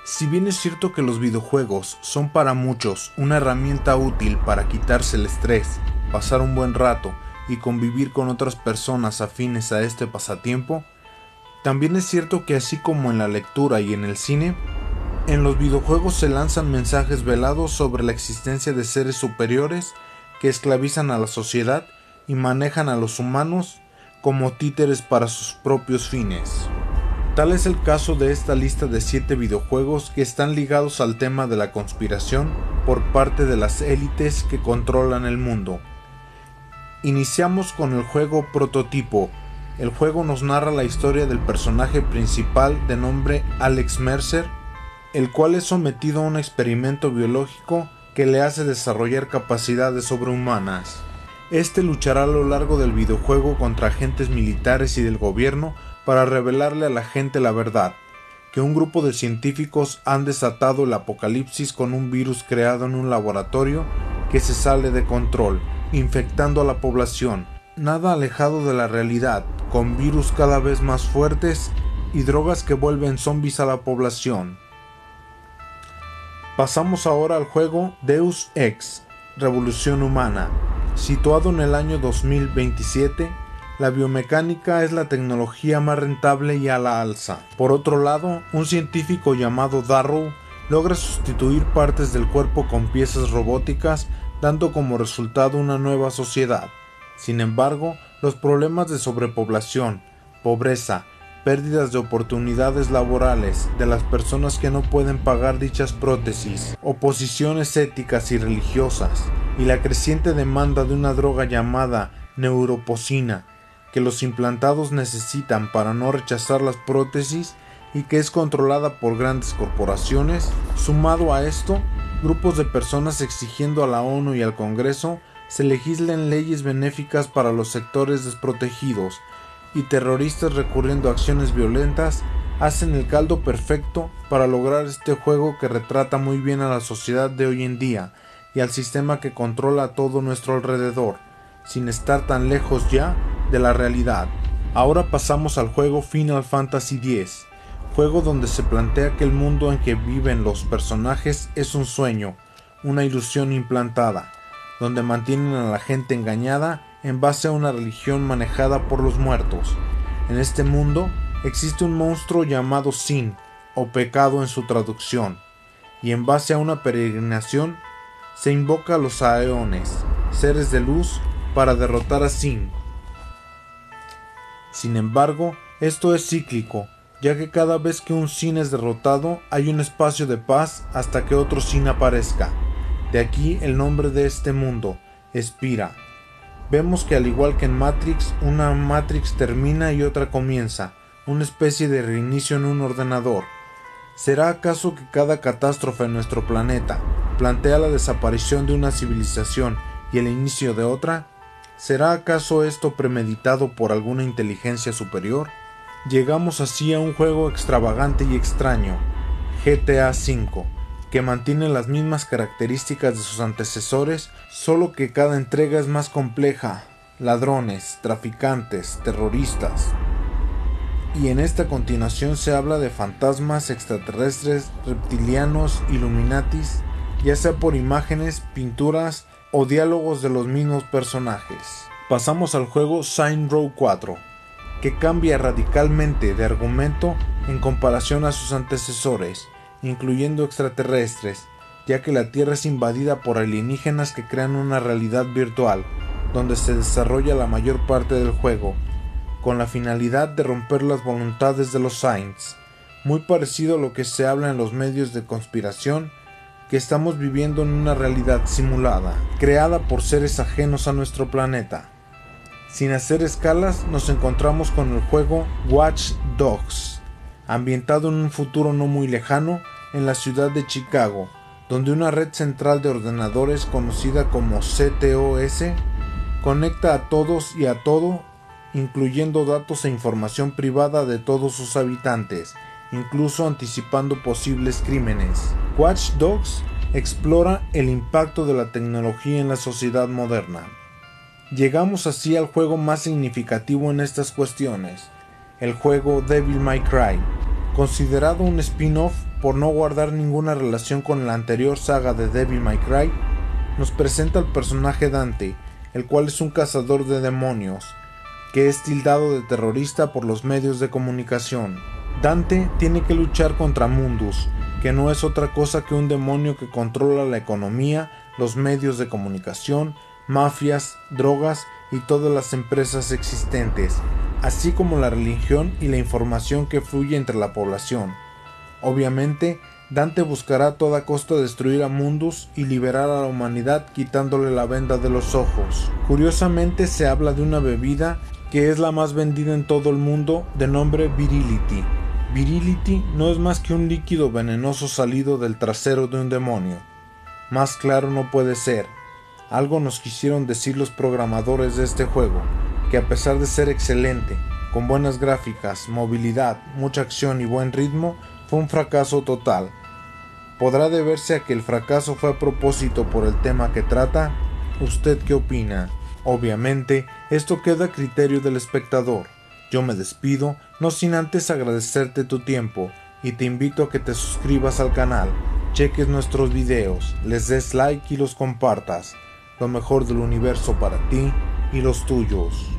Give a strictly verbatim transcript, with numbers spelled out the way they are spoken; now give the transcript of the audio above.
Si bien es cierto que los videojuegos son para muchos una herramienta útil para quitarse el estrés, pasar un buen rato y convivir con otras personas afines a este pasatiempo, también es cierto que así como en la lectura y en el cine, en los videojuegos se lanzan mensajes velados sobre la existencia de seres superiores que esclavizan a la sociedad y manejan a los humanos como títeres para sus propios fines. Tal es el caso de esta lista de siete videojuegos que están ligados al tema de la conspiración por parte de las élites que controlan el mundo. Iniciamos con el juego Prototipo. El juego nos narra la historia del personaje principal de nombre Alex Mercer, el cual es sometido a un experimento biológico que le hace desarrollar capacidades sobrehumanas. Este luchará a lo largo del videojuego contra agentes militares y del gobierno para revelarle a la gente la verdad, que un grupo de científicos han desatado el apocalipsis con un virus creado en un laboratorio que se sale de control, infectando a la población, nada alejado de la realidad, con virus cada vez más fuertes y drogas que vuelven zombies a la población. Pasamos ahora al juego Deus Ex, Revolución Humana. Situado en el año dos mil veintisiete, la biomecánica es la tecnología más rentable y a la alza. Por otro lado, un científico llamado Darrow logra sustituir partes del cuerpo con piezas robóticas, dando como resultado una nueva sociedad. Sin embargo, los problemas de sobrepoblación, pobreza, pérdidas de oportunidades laborales de las personas que no pueden pagar dichas prótesis, oposiciones éticas y religiosas, y la creciente demanda de una droga llamada neuropocina, que los implantados necesitan para no rechazar las prótesis y que es controlada por grandes corporaciones. Sumado a esto, grupos de personas exigiendo a la ONU y al Congreso se legislen leyes benéficas para los sectores desprotegidos, y terroristas recurriendo a acciones violentas hacen el caldo perfecto para lograr este juego que retrata muy bien a la sociedad de hoy en día y al sistema que controla a todo nuestro alrededor, sin estar tan lejos ya de la realidad. Ahora pasamos al juego Final Fantasy X, juego donde se plantea que el mundo en que viven los personajes es un sueño, una ilusión implantada, donde mantienen a la gente engañada en base a una religión manejada por los muertos. En este mundo existe un monstruo llamado Sin, o pecado en su traducción, y en base a una peregrinación se invoca a los Aeones, seres de luz, para derrotar a Sin. Sin embargo, esto es cíclico, ya que cada vez que un Sin es derrotado hay un espacio de paz hasta que otro Sin aparezca. De aquí el nombre de este mundo, Spira. Vemos que al igual que en Matrix, una Matrix termina y otra comienza, una especie de reinicio en un ordenador. ¿Será acaso que cada catástrofe en nuestro planeta plantea la desaparición de una civilización y el inicio de otra? ¿Será acaso esto premeditado por alguna inteligencia superior? Llegamos así a un juego extravagante y extraño, G T A cinco, que mantiene las mismas características de sus antecesores, solo que cada entrega es más compleja: ladrones, traficantes, terroristas. Y en esta continuación se habla de fantasmas, extraterrestres, reptilianos, illuminatis, ya sea por imágenes, pinturas o diálogos de los mismos personajes. Pasamos al juego Saints Row cuatro, que cambia radicalmente de argumento en comparación a sus antecesores, incluyendo extraterrestres, ya que la Tierra es invadida por alienígenas que crean una realidad virtual, donde se desarrolla la mayor parte del juego, con la finalidad de romper las voluntades de los Saints, muy parecido a lo que se habla en los medios de conspiración, que estamos viviendo en una realidad simulada, creada por seres ajenos a nuestro planeta. Sin hacer escalas, nos encontramos con el juego Watch Dogs, ambientado en un futuro no muy lejano, en la ciudad de Chicago, donde una red central de ordenadores conocida como C T O S conecta a todos y a todo, incluyendo datos e información privada de todos sus habitantes, incluso anticipando posibles crímenes. Watch Dogs explora el impacto de la tecnología en la sociedad moderna. Llegamos así al juego más significativo en estas cuestiones, el juego Devil May Cry, considerado un spin-off por no guardar ninguna relación con la anterior saga de Devil May Cry, nos presenta al personaje Dante, el cual es un cazador de demonios, que es tildado de terrorista por los medios de comunicación. Dante tiene que luchar contra Mundus, que no es otra cosa que un demonio que controla la economía, los medios de comunicación, mafias, drogas y todas las empresas existentes, así como la religión y la información que fluye entre la población. Obviamente, Dante buscará a toda costa destruir a Mundus y liberar a la humanidad quitándole la venda de los ojos. Curiosamente se habla de una bebida que es la más vendida en todo el mundo, de nombre Virility. Virility no es más que un líquido venenoso salido del trasero de un demonio. Más claro no puede ser. Algo nos quisieron decir los programadores de este juego, que a pesar de ser excelente, con buenas gráficas, movilidad, mucha acción y buen ritmo, fue un fracaso total. ¿Podrá deberse a que el fracaso fue a propósito por el tema que trata? ¿Usted qué opina? Obviamente, esto queda a criterio del espectador. Yo me despido, no sin antes agradecerte tu tiempo, y te invito a que te suscribas al canal, cheques nuestros videos, les des like y los compartas. Lo mejor del universo para ti y los tuyos.